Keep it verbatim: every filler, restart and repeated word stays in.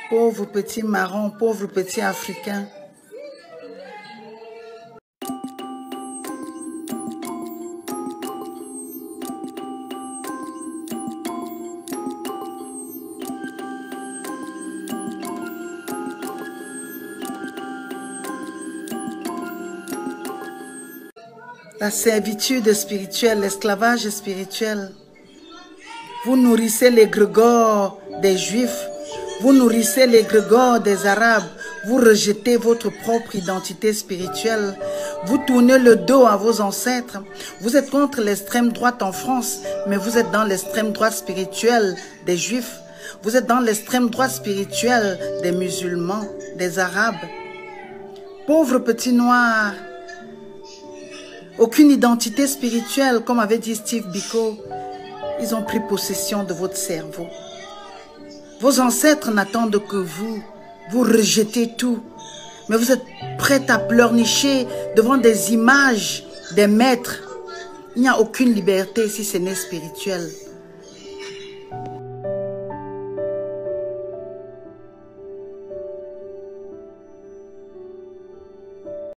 Pauvre petit marron, pauvre petit africain. La servitude spirituelle, l'esclavage spirituel. Vous nourrissez les grégores des Juifs, vous nourrissez les grégores des Arabes, vous rejetez votre propre identité spirituelle, vous tournez le dos à vos ancêtres, vous êtes contre l'extrême droite en France, mais vous êtes dans l'extrême droite spirituelle des Juifs, vous êtes dans l'extrême droite spirituelle des musulmans, des Arabes. Pauvres petits noirs, aucune identité spirituelle, comme avait dit Steve Biko. Ils ont pris possession de votre cerveau. Vos ancêtres n'attendent que vous. Vous rejetez tout. Mais vous êtes prêts à pleurnicher devant des images des maîtres. Il n'y a aucune liberté si ce n'est spirituel.